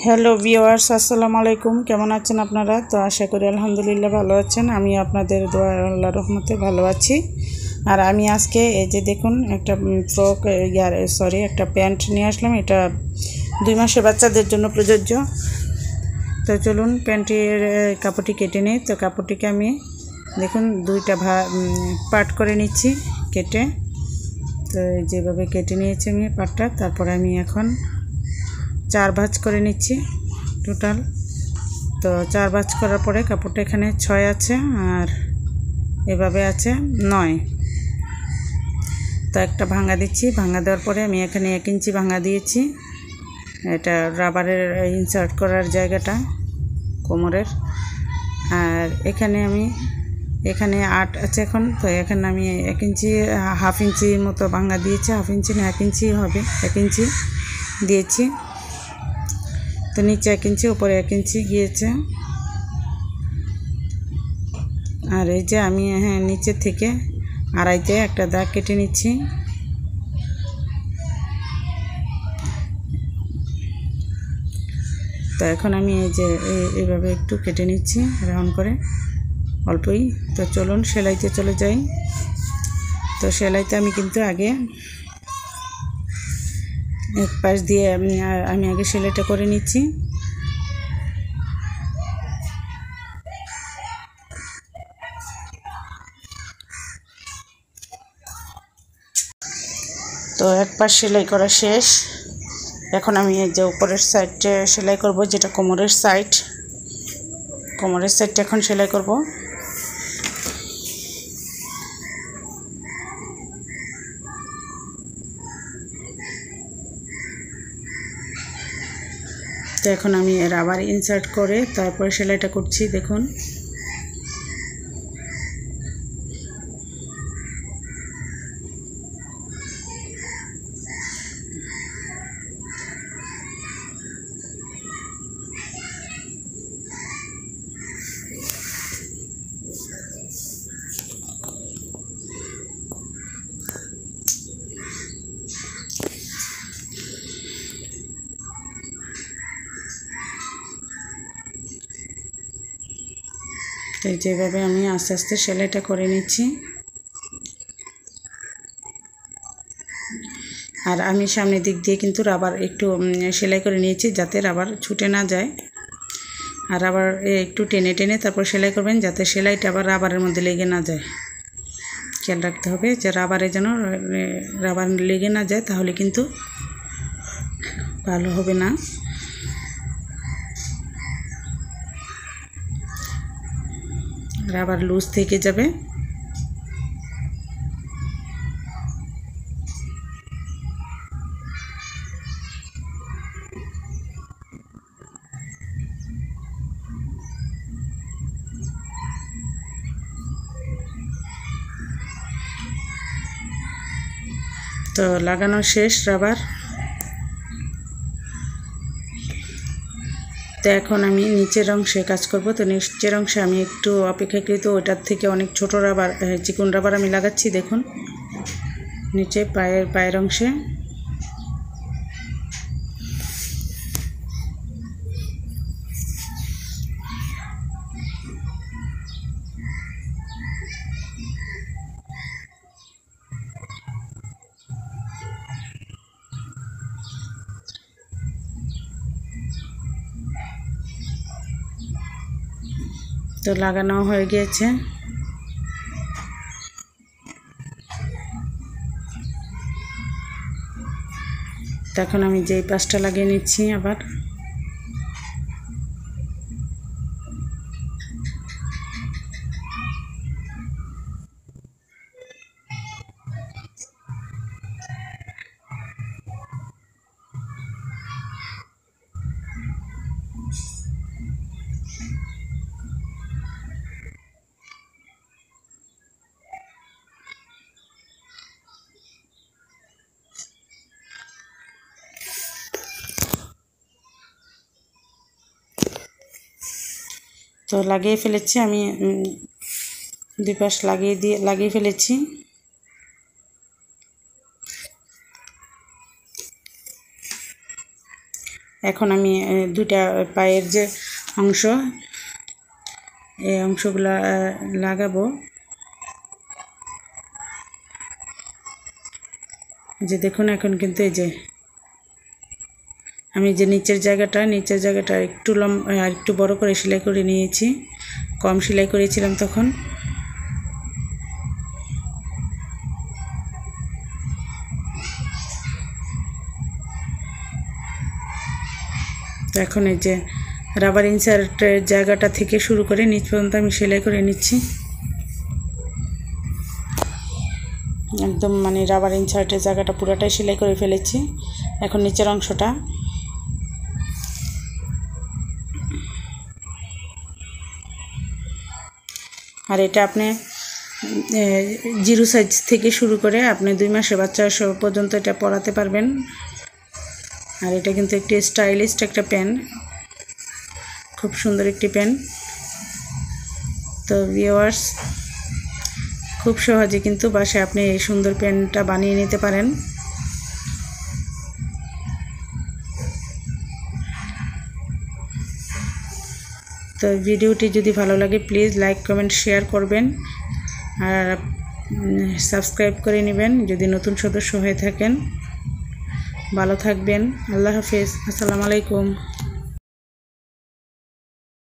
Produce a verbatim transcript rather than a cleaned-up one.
Hello viewers, আসসালামু আলাইকুম। কেমন আছেন আপনারা? তো আশা করি আলহামদুলিল্লাহ ভালো আছেন। আমি আপনাদের দোয়া আল্লাহর রহমতে ভালো আছি। আর আমি আজকে এই যে দেখুন একটা ফ্রক ইয়ার সরি একটা প্যান্ট নিয়ে আসলাম। এটা দুই মাসের বাচ্চাদের জন্য প্রযোজ্য। তো চলুন প্যান্টের কাপড়টি কেটে নিই। তো কাপড়টিকে আমি দেখুন দুইটা ভা পার্ট করে নিচ্ছি কেটে। তো যেভাবে কেটে নিয়েছি আমি পার্টটা, তারপরে আমি এখন চার ভাঁজ করে নিচ্ছি টোটাল। তো চার ভাঁজ করার পরে কাপড়টা এখানে ছয় আছে আর এভাবে আছে নয়। তো একটা ভাঙা দিচ্ছি। ভাঙা দেওয়ার পরে আমি এখানে এক ইঞ্চি ভাঙা দিয়েছি। এটা রাবারের ইনসার্ট করার জায়গাটা কোমরের। আর এখানে আমি এখানে আট আছে এখন। তো এখানে আমি এক ইঞ্চি হাফ ইঞ্চির মতো ভাঙা দিয়েছি। হাফ ইঞ্চি না এক ইঞ্চি হবে, এক ইঞ্চি দিয়েছি। তো নিচে এক ইঞ্চি, উপরে এক ইঞ্চি গিয়েছে। আর এই যে আমি হ্যাঁ নিচে থেকে আড়াইতে একটা দাগ কেটে নিচ্ছি। তো এখন আমি এই যে এইভাবে একটু কেটে নিচ্ছি রাউন্ড করে অল্পই। তো চলুন সেলাইতে চলে যাই। তো সেলাইতে আমি কিন্তু আগে এক পাশ দিয়ে আমি আগে সেলাইটা করে নিচ্ছি। তো এক পাশ সেলাই করা শেষ। এখন আমি এই যে উপরের সাইডে সেলাই করব, যেটা কোমরের সাইড। কোমরের সাইডটা এখন সেলাই করব। তো এখন আমি রাবার ইনসার্ট করে তারপরে সেলাইটা করছি। দেখুন তো যেভাবে আমি আস্তে আস্তে সেলাইটা করে নিচ্ছি। আর আমি সামনের দিক দিয়ে কিন্তু রাবার একটু সেলাই করে নিয়েছি যাতে রাবার ছুটে না যায়। আর রাবার একটু টেনে টেনে তারপর সেলাই করবেন যাতে সেলাইটা আবার রাবারের মধ্যে লেগে না যায়। খেয়াল রাখতে হবে যে রাবারে যেন রাবার লেগে না যায়, তাহলে কিন্তু ভালো হবে না। রাবার লুজ থেকে যাবে। তো লাগানো শেষ রাবার। তো এখন আমি নিচের অংশে কাজ করব। তো নিচের অংশে আমি একটু অপেক্ষাকৃত ওটার থেকে অনেক ছোট রাবার চিকন রাবার আমি লাগাচ্ছি। দেখুন নিচে পায়ের পায়ের অংশে। তো লাগানো হয়ে গিয়েছে। তখন আমি যেই পাশটা লাগিয়ে নিচ্ছি আবার। তো লাগিয়ে ফেলেছি আমি, দুই পাশ লাগিয়ে দিয়ে লাগিয়ে ফেলেছি। এখন আমি দুইটা পায়ের যে অংশ এই অংশগুলো লাগাবো। যে দেখুন এখন কিন্তু এই যে আমি যে নিচের জায়গাটা নিচের জায়গাটা একটু লম্বা আর একটু বড় করে সেলাই করে নিয়েছি, কম সেলাই করেছিলাম তখন। এখন এই যে রাবার ইনসার্টের জায়গাটা থেকে শুরু করে নিচ পর্যন্ত আমি সেলাই করে নিচ্ছি। একদম মানে রাবার ইনসার্টের জায়গাটা পুরোটাই সেলাই করে ফেলেছি। এখন নিচের অংশটা আর এটা আপনি জিরো সাইজ থেকে শুরু করে আপনি দুই মাসের বাচ্চা পর্যন্ত এটা পরাতে পারবেন। আর এটা কিন্তু একটি স্টাইলিশ একটা প্যান্ট, খুব সুন্দর একটি প্যান্ট। তো ভিউয়ার্স, খুব সহজে কিন্তু বাসায় আপনি এই সুন্দর প্যান্টটা বানিয়ে নিতে পারেন। তো ভিডিওটি যদি ভালো লাগে প্লিজ লাইক কমেন্ট শেয়ার করবেন আর সাবস্ক্রাইব করে নেবেন যদি নতুন সদস্য হয়ে থাকেন। ভালো থাকবেন। আল্লাহ হাফেজ। আসসালামু আলাইকুম।